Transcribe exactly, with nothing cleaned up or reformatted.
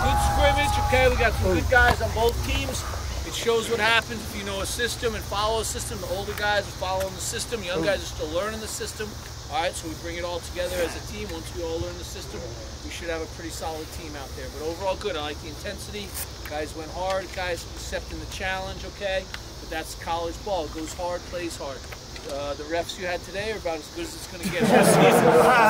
good scrimmage, okay? We got some good guys on both teams. It shows what happens if you know a system and follow a system. The older guys are following the system. Young guys are still learning the system. All right, so we bring it all together as a team. Once we all learn the system, we should have a pretty solid team out there. But overall, good. I like the intensity. Guys went hard. Guys accepting the challenge, okay? But that's college ball. It goes hard, plays hard. Uh, the refs you had today are about as good as it's going to get.